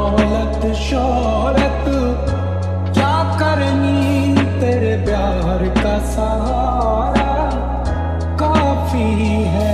दौलत शोहरत क्या करनी, तेरे प्यार का सहारा काफी है।